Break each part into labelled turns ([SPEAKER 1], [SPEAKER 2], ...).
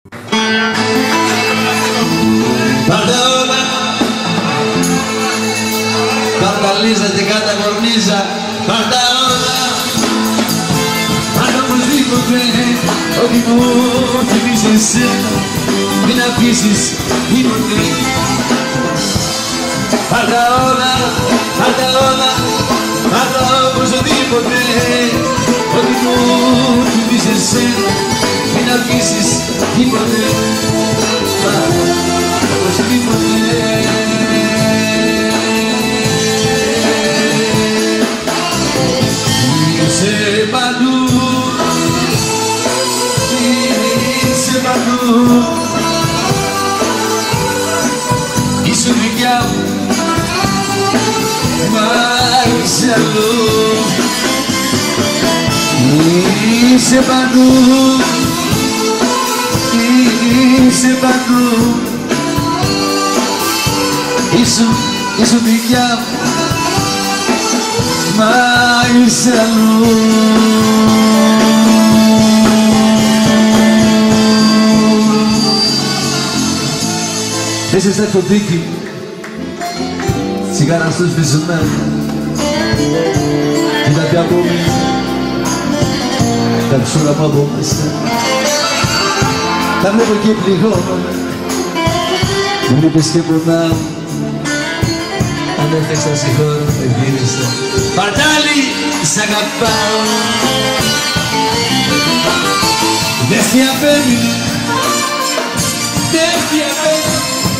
[SPEAKER 1] Πάρτε όλα, πάρτα Λίζα και κάτα κορνίζα, πάρτα όλα, πάρτα οπωσδήποτε, ό,τι μου θυμίζει εσένα, μην αφήσεις τίποτε. Πάρτα όλα, πάρτα όλα, πάρτα οπωσδήποτε, ό,τι μου θυμίζει εσένα, μην αφήσεις τίποτε. Είσαι παντού, είσαι παντού, είσαι δικιά μου, μα είσαι αλλού. Είσαι παντού, είσαι παντού, είσαι δικιά μου, μα είσαι αλλού. Είσαι στα κοντίκι, τσιγάρα στο σβησμένο, κοίτα τι απομείνει, τα ψούρα μου από μέσα. Τα βλέπω και πληγώνομαι, μου λείπεις και πονάω. Αν έφταξα συγχώρω, ευγύρισα. Παρτάλι, σ' αγαπάω. Δες τι απέμεινε, δες τι απέμεινε.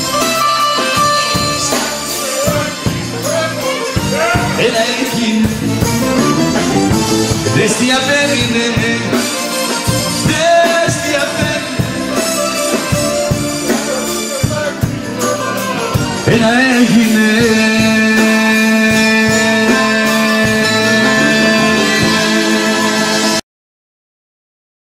[SPEAKER 1] Ένα έγινε, δες τι απέμεινε, δες τι απέμεινε. Ένα έγινε.